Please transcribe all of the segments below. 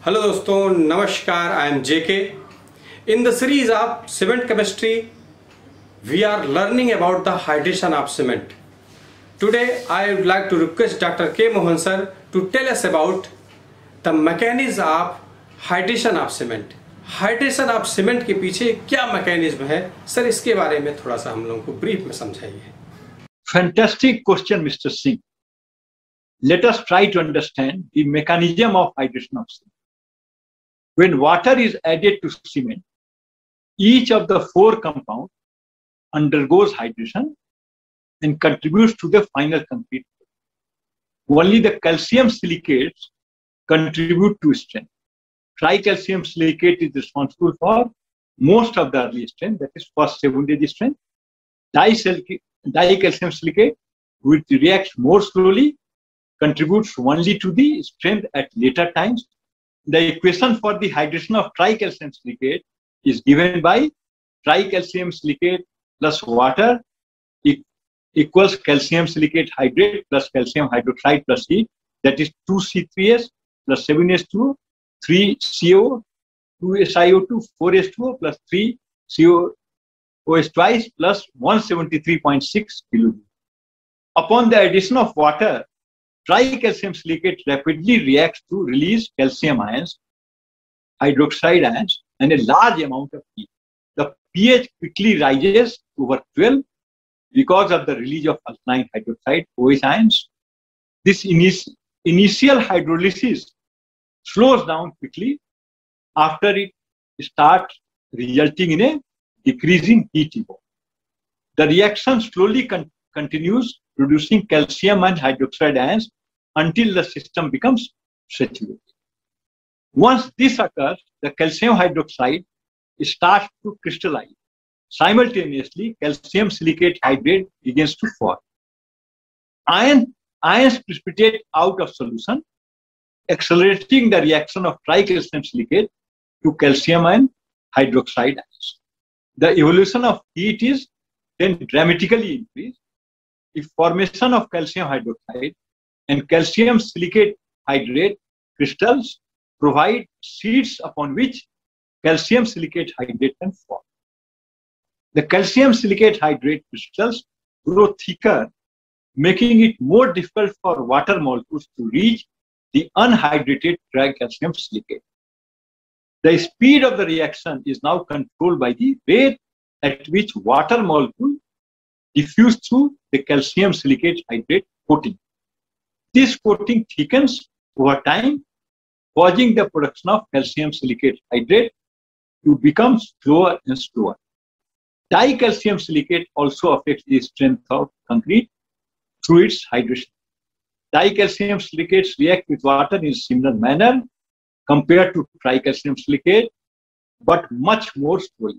Hello दोस्तों, नमस्कार. I am JK. In the series of cement chemistry, we are learning about the hydration of cement. Today, I would like to request Dr. K. Mohan sir to tell us about the mechanism of hydration of cement. Hydration of cement के पीछे क्या mechanism है sir, इसके बारे में थोड़ा सा हम लोगों को ब्रीफ में समझाइए. Fantastic question, Mr. Singh. Let us try to understand the mechanism of hydration of cement. When water is added to cement, each of the four compounds undergoes hydration and contributes to the final concrete. Only the calcium silicates contribute to strength. Tricalcium silicate is responsible for most of the early strength, that is first 7 days strength. Dicalcium silicate, which reacts more slowly, contributes only to the strength at later times. The equation for the hydration of tricalcium silicate is given by tricalcium silicate plus water equals calcium silicate hydrate plus calcium hydroxide plus heat, that is 2C3S plus 7H2O, 3CO, 2SiO2, 4H2O plus 3COOH twice plus 173.6 kJ. Upon the addition of water, tricalcium silicate rapidly reacts to release calcium ions, hydroxide ions, and a large amount of heat. The pH quickly rises over 12 because of the release of alkaline hydroxide OH ions. This initial hydrolysis slows down quickly after it starts, resulting in a decreasing heat evoke. The reaction slowly continues, producing calcium and hydroxide ions until the system becomes saturated. Once this occurs, the calcium hydroxide starts to crystallize. Simultaneously, calcium silicate hydrate begins to form. Ions precipitate out of solution, accelerating the reaction of tricalcium silicate to calcium and hydroxide ions. The evolution of heat is then dramatically increased. If formation of calcium hydroxide and calcium silicate hydrate crystals provide sheets upon which calcium silicate hydrate can form. The calcium silicate hydrate crystals grow thicker, making it more difficult for water molecules to reach the unhydrated tricalcium silicate. The speed of the reaction is now controlled by the rate at which water molecules diffuse through the calcium silicate hydrate coating. This coating thickens over time, causing the production of calcium silicate hydrate to become slower and slower. Dicalcium silicate also affects the strength of concrete through its hydration. Dicalcium silicates react with water in a similar manner compared to tricalcium silicate, but much more slowly.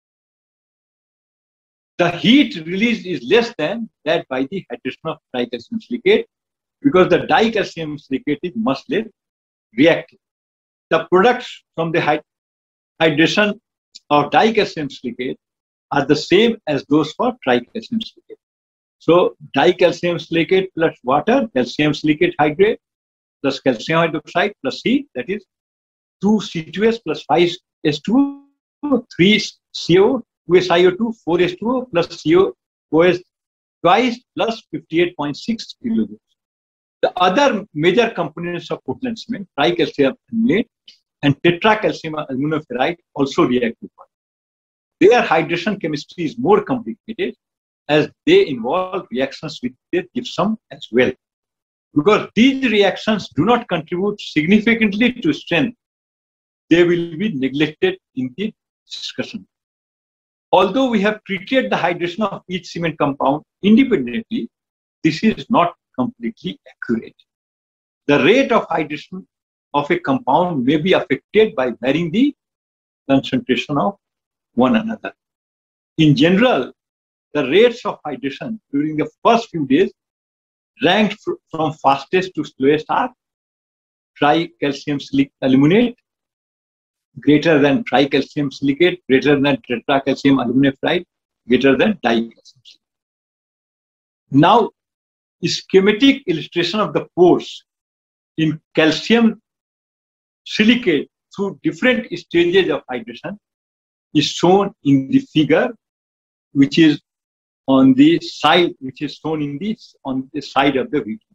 The heat released is less than that by the hydration of tricalcium silicate because the dicalcium silicate is much less reactive. The products from the hydration of dicalcium silicate are the same as those for tricalcium silicate. So dicalcium silicate plus water, calcium silicate hydrate plus calcium hydroxide plus heat, that is 2C2S plus 5H2O, 3CO, 2SiO2, 4H2O plus COOH twice plus 58.6 kJ. The other major components of Portland cement, tricalcium aluminate and tetracalcium aluminum ferrite, also react with water. Their hydration chemistry is more complicated as they involve reactions with the gypsum as well. Because these reactions do not contribute significantly to strength, they will be neglected in the discussion. Although we have treated the hydration of each cement compound independently, this is not completely accurate. The rate of hydration of a compound may be affected by varying the concentration of one another. In general, the rates of hydration during the first few days ranked from fastest to slowest are tricalcium aluminate greater than tricalcium silicate, greater than tetracalcium aluminum ferrite, greater than dicalcium silicate. Now, schematic illustration of the pores in calcium silicate through different stages of hydration is shown in the figure, which is on the side, which is shown in this on the side of the video.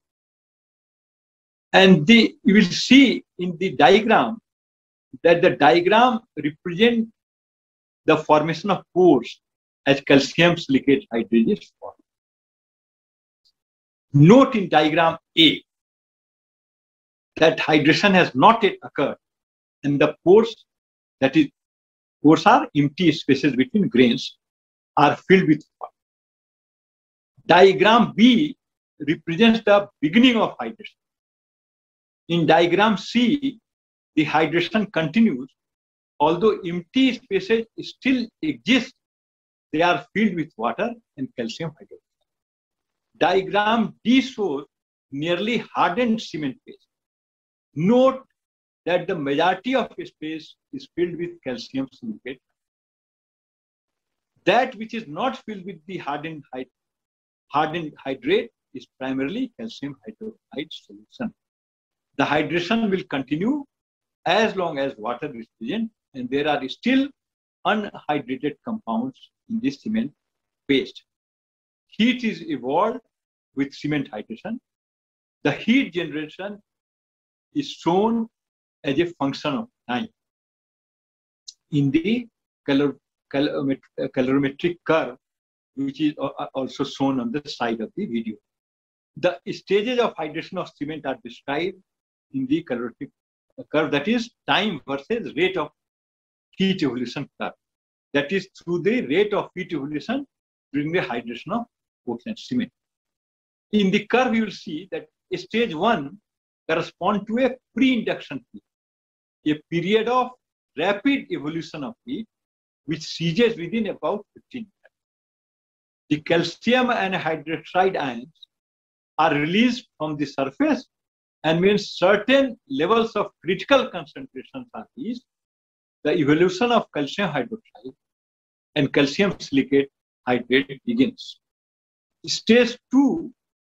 And you will see in the diagram that the diagram represents the formation of pores as calcium silicate hydration is formed. Note in diagram A that hydration has not yet occurred, and the pores, that is, pores are empty spaces between grains, are filled with water. Diagram B represents the beginning of hydration. In diagram C, the hydration continues, although empty spaces still exist, they are filled with water and calcium hydroxide. Diagram D shows nearly hardened cement paste. Note that the majority of space is filled with calcium silicate. That which is not filled with the hardened hydrate is primarily calcium hydroxide solution. The hydration will continue as long as water is present and there are still unhydrated compounds in this cement paste. Heat is evolved with cement hydration. The heat generation is shown as a function of time. In the calorimetric curve, which is also shown on the side of the video. The stages of hydration of cement are described in the calorimetric curve, that is time versus rate of heat evolution curve. That is through the rate of heat evolution during the hydration of Portland cement. In the curve, you will see that stage 1 corresponds to a pre-induction heat, a period of rapid evolution of heat which ceases within about 15 minutes. The calcium and hydroxide ions are released from the surface, and when certain levels of critical concentrations are reached, the evolution of calcium hydroxide and calcium silicate hydrate begins. Stage 2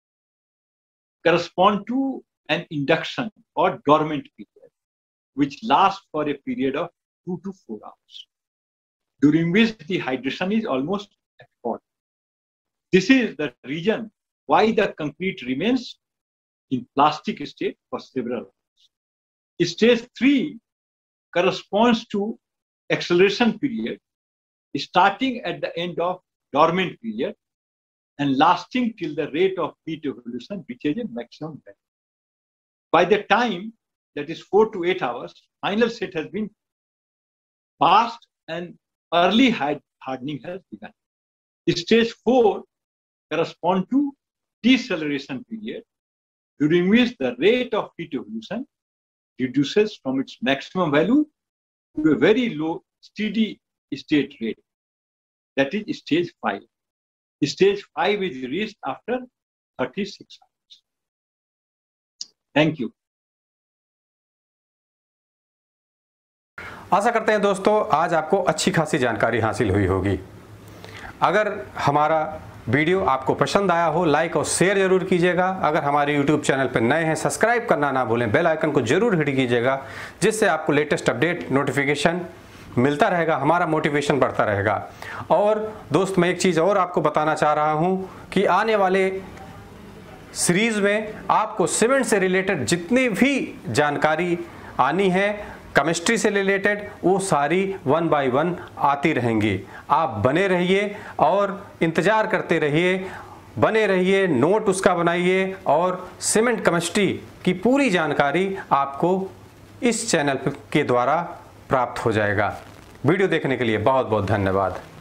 corresponds to an induction or dormant period, which lasts for a period of 2 to 4 hours, during which the hydration is almost at fault. This is the reason why the concrete remains in plastic state for several hours. Stage 3 corresponds to acceleration period, starting at the end of dormant period and lasting till the rate of heat evolution reaches a maximum value. By the time, that is 4 to 8 hours, final set has been passed and early hardening has begun. Stage 4 corresponds to deceleration period, during which the rate of heat evolution reduces from its maximum value to a very low steady state rate. That is stage 5. Stage 5 is reached after 36 hours. Thank you. आशा करते हैं दोस्तों आज आपको अच्छी खासी जानकारी हासिल हुई होगी। अगर हमारा वीडियो आपको पसंद आया हो लाइक और शेयर जरूर कीजिएगा। अगर हमारे YouTube चैनल पर नए हैं सब्सक्राइब करना ना भूलें, बेल आइकन को जरूर हिट कीजिएगा, जिससे आपको लेटेस्ट अपडेट नोटिफिकेशन मिलता रहेगा, हमारा मोटिवेशन बढ़ता रहेगा। और दोस्त मैं एक चीज़ और आपको बताना चाह रहा हूं कि आने वाले सीरीज़ में आपको सीमेंट से रिलेटेड जितनी भी जानकारी आनी है केमिस्ट्री से रिलेटेड, वो सारी 1 बाय 1 आती रहेंगी। आप बने रहिए और इंतज़ार करते रहिए, बने रहिए, नोट उसका बनाइए और सीमेंट केमिस्ट्री की पूरी जानकारी आपको इस चैनल के द्वारा प्राप्त हो जाएगा। वीडियो देखने के लिए बहुत बहुत धन्यवाद।